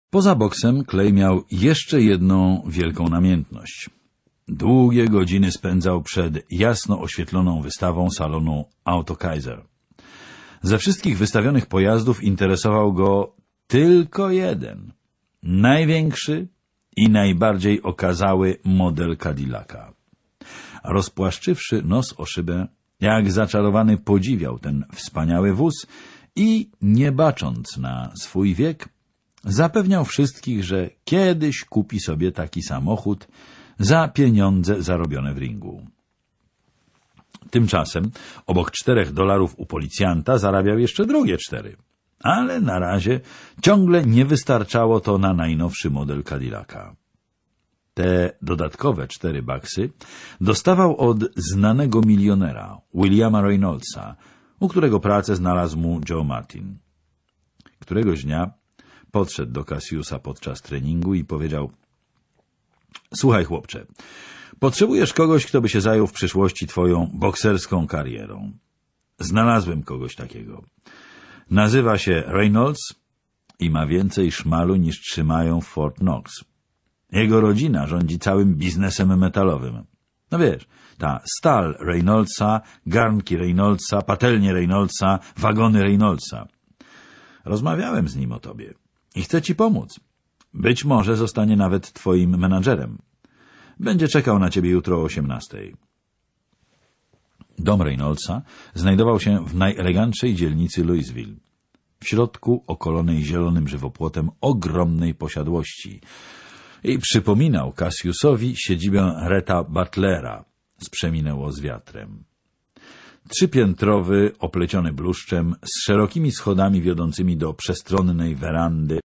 Poza boksem Clay miał jeszcze jedną wielką namiętność. Długie godziny spędzał przed jasno oświetloną wystawą salonu Auto Kaiser. Ze wszystkich wystawionych pojazdów interesował go tylko jeden. Największy i najbardziej okazały model Cadillaca. Rozpłaszczywszy nos o szybę, jak zaczarowany podziwiał ten wspaniały wóz i, nie bacząc na swój wiek, zapewniał wszystkich, że kiedyś kupi sobie taki samochód za pieniądze zarobione w ringu. Tymczasem obok $4 u policjanta zarabiał jeszcze drugie 4. Ale na razie ciągle nie wystarczało to na najnowszy model Cadillaca. Te dodatkowe $4 dostawał od znanego milionera Williama Reynoldsa, u którego pracę znalazł mu Joe Martin. Któregoś dnia podszedł do Cassiusa podczas treningu i powiedział: „Słuchaj, chłopcze, potrzebujesz kogoś, kto by się zajął w przyszłości twoją bokserską karierą. Znalazłem kogoś takiego. Nazywa się Reynolds i ma więcej szmalu niż trzymają w Fort Knox. Jego rodzina rządzi całym biznesem metalowym. No wiesz, ta stal Reynoldsa, garnki Reynoldsa, patelnie Reynoldsa, wagony Reynoldsa. Rozmawiałem z nim o tobie i chcę ci pomóc. Być może zostanie nawet twoim menadżerem. Będzie czekał na ciebie jutro o 18:00. Dom Reynoldsa znajdował się w najelegantszej dzielnicy Louisville, w środku okolonej zielonym żywopłotem ogromnej posiadłości, i przypominał Cassiusowi siedzibę Rhetta Butlera z Przeminęło z wiatrem. 3-piętrowy, opleciony bluszczem, z szerokimi schodami wiodącymi do przestronnej werandy